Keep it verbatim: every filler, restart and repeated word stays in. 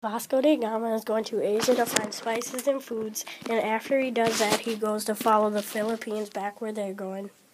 Vasco da Gama is going to Asia to find spices and foods, and after he does that, he goes to follow the Philippines back where they're going.